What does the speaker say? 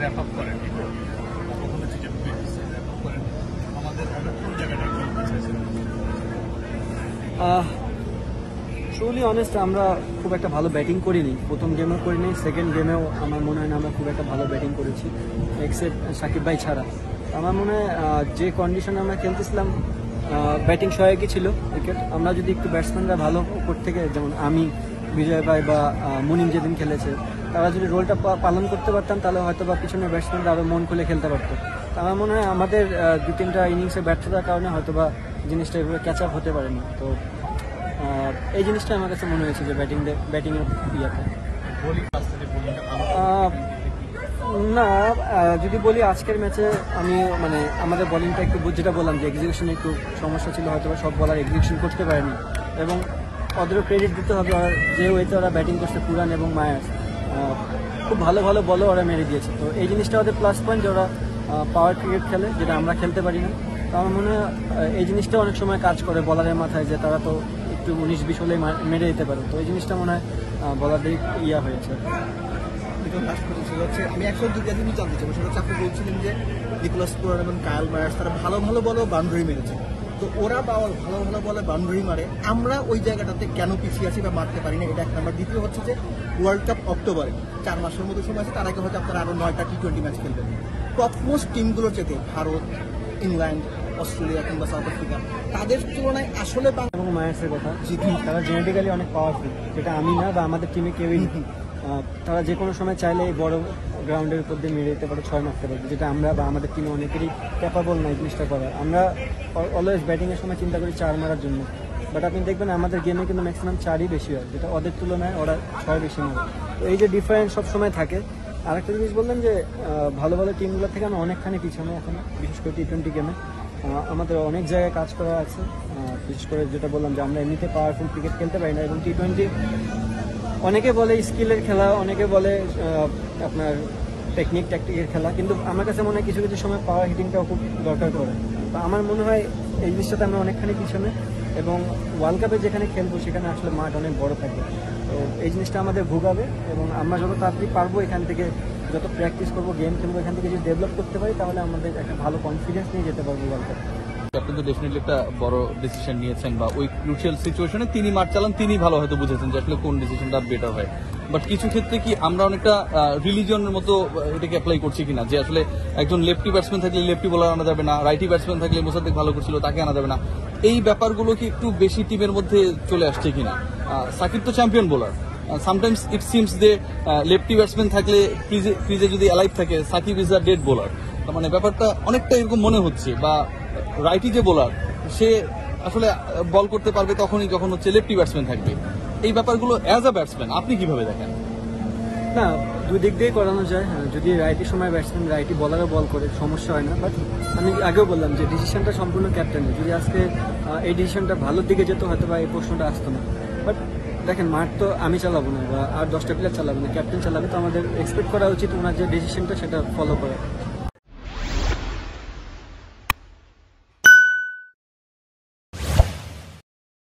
Wrap up করেন কখনো থেকে র্যাপ আপ করেন আমাদের কোন জায়গাটা ট্রুলি অনেস্ট, আমরা খুব একটা ভালো ব্যাটিং করিনি, প্রথম গেমেও করিনি, সেকেন্ড গেমেও আমার মনে হয় না আমরা খুব একটা ভালো ব্যাটিং করেছি এক্সেপ্ট সাকিব ভাই ছাড়া। আমার মনে হয় যে কন্ডিশনে আমরা খেলতেছিলাম ব্যাটিং সহায়কই ছিল ক্রিকেট। আমরা যদি একটু ব্যাটসম্যানরা ভালো করতে গিয়ে, যেমন আমি, বিজয় ভাই বা মুনিম যেদিন খেলেছে, তারা যদি রোলটা পালন করতে পারতাম তাহলে হয়তো বা পিছনে ব্যাটসম্যানরা আরও মন খুলে খেলতে পারতো। আমার মনে হয় আমাদের 2-3টা ইনিংসে ব্যর্থতার কারণে হয়তো বা জিনিসটা এভাবে ক্যাচ আপ হতে পারে না। তো এই জিনিসটা আমার কাছে মনে হয়েছে যে ব্যাটিংয়ের ইয়াতে না, যদি বলি আজকের ম্যাচে আমি মানে আমাদের বোলিংটা একটু যেটা বললাম যে এক্সিকিউশনে একটু সমস্যা ছিল, হয়তো সব বলার এক্সিকিউশন করতে পারেনি, এবং ওদেরও ক্রেডিট দিতে হবে যে ওয়েতে ওরা ব্যাটিং করছে, পুরান এবং মায়ার্স খুব ভালো ভালো বলও ওরা মেরে দিয়েছে। তো এই জিনিসটা ওদের প্লাস পয়েন্ট যে ওরা পাওয়ার ক্রিকেট খেলে, যেটা আমরা খেলতে পারি না। তো আমার মনে হয় এই জিনিসটা অনেক সময় কাজ করে বলারের মাথায়, যে তারা তো একটু 19-20 হলেই মেরে দিতে পারে। তো এই জিনিসটা মনে হয় বলারদের ইয়া হয়েছে। আমি এখন দুটো জিনিস জানতে চাই, সেটা হচ্ছে আপনি বলছিলেন যে নিকোলাস পুরান এবং কায়াল মায়ার্স তারা ভালো ভালো বলেও বাউন্ডারি মেরেছে। তো ওরা ভালো ভালো বলে বাউন্ডারি মারে, আমরা ওই জায়গাটাতে কেন পিছিয়ে আছি বা মারতে পারি না, এটা এক নাম্বার। দ্বিতীয় হচ্ছে যে ওয়ার্ল্ড কাপ অক্টোবরে 4 মাসের মতো সময় আছে, তার আগে হয়তো আপনারা আরও 9টা T20 ম্যাচ খেলবেন। টপমোস্ট টিমগুলোর চেয়ে ভারত, ইংল্যান্ড, অস্ট্রেলিয়া কিংবা সাউথ আফ্রিকা, তাদের তুলনায় আসলে এবং মায়ার্সের কথা, তারা জেনেটিক্যালি অনেক পাওয়ারফুল, যেটা আমি না বা আমাদের টিমে কেউই। তারা যে কোনো সময় চাইলে এই বড় গ্রাউন্ডের উপর দিয়ে মেরে দিতে পারে, 6 মারতে পারে, যেটা আমরা বা আমাদের টিমে অনেকেরই ক্যাপাবল না এই জিনিসটা করার। আমরা অলওয়েজ ব্যাটিংয়ের সময় চিন্তা করি 4 মারার জন্য, বাট আপনি দেখবেন আমাদের গেমে কিন্তু ম্যাক্সিমাম 4ই বেশি হয়, যেটা ওদের তুলনায় ওরা 6 বেশি মারে। তো এই যে ডিফারেন্স সবসময় থাকে। আরেকটা জিনিস বললেন যে ভালো ভালো টিমগুলো থেকে আমরা অনেকখানি পিছনে এখন, বিশেষ করে T20 গেমে আমাদের অনেক জায়গায় কাজ করা আছে। বিশেষ করে যেটা বললাম যে আমরা এমনিতে পাওয়ারফুল ক্রিকেট খেলতে পারি না, এবং T20 অনেকে বলে স্কিলের খেলা, অনেকে বলে আপনার ট্যাকটিকের খেলা, কিন্তু আমার কাছে মনে হয় কিছু কিছু সময় পাওয়ার হিটিংটাও খুব দরকার পড়ে। তো আমার মনে হয় এই জিনিসটাতে আমরা অনেকখানি পিছনে, এবং ওয়ার্ল্ড কাপে যেখানে খেলবো সেখানে আসলে মাঠ অনেক বড় থাকবে। তো এই জিনিসটা আমাদের ভোগাবে, এবং আমরা যত তাড়াতাড়ি পারবো এখান থেকে যত প্র্যাকটিস করবো, গেম খেলবো, এখান থেকে যদি ডেভেলপ করতে পারি তাহলে আমাদের একটা ভালো কনফিডেন্স নিয়ে যেতে পারবো ওয়ার্ল্ড কাপে। আপনি তো ডেফিনেটলি একটা বড় ডিসিশন নিয়েছেন, বা ওই ক্রুশিয়াল সিচুয়েশনে তিনি মাঠ চালান, তিনি ভালো হয়তো বুঝেছেন যে আসলে কোন ডিসিশনটা বেটার হয়। বাট কিছু ক্ষেত্রে কি আমরা অনেকটা রিলিজনের মতো এটাকে অ্যাপ্লাই করছি কিনা, যে আসলে একজন লেফটি ব্যাটসম্যান থাকলে লেফটি বোলার আনা যাবে না, রাইটি ব্যাটসম্যান থাকলে মোসাদ্দেক ভালো করছিল তাকে আনা যাবে না, এই ব্যাপারগুলো কি একটু বেশি টিমের মধ্যে চলে আসছে কিনা? সাকিব তো champion bowler, sometimes it seems যে লেফটি ব্যাটসম্যান থাকলে ক্রিজে যদি অ্যালাইভ থাকে, Shakib is a dead bowler. মানে ব্যাপারটা অনেকটা এরকম মনে হচ্ছে। বা রাইটি যে বোলার, সে আসলে বল করতে পারবে তখনই যখন হচ্ছে লেফটি ব্যাটসম্যান থাকবে। এই ব্যাপারগুলো অ্যাজ আ ব্যাটসম্যান আপনি কিভাবে দেখেন? না, দুই দিক দিয়েই করানো যায়। যদি রাইটি সময় ব্যাটসম্যান রাইটি বলারও বল করে সমস্যা হয় না, বাট আমি আগেও বললাম যে ডিসিশনটা সম্পূর্ণ ক্যাপ্টেনের। যদি আজকে এই ডিসিশনটা ভালোর দিকে যেত হয়তো বা এই প্রশ্নটা আসতো না। বাট দেখেন, মাঠ তো আমি চালাবো না বা আর 10টা প্লেয়ার চালাবো না, ক্যাপ্টেন চালাবে। তো আমাদের এক্সপেক্ট করা উচিত ওনার যে ডিসিশনটা সেটা ফলো করা।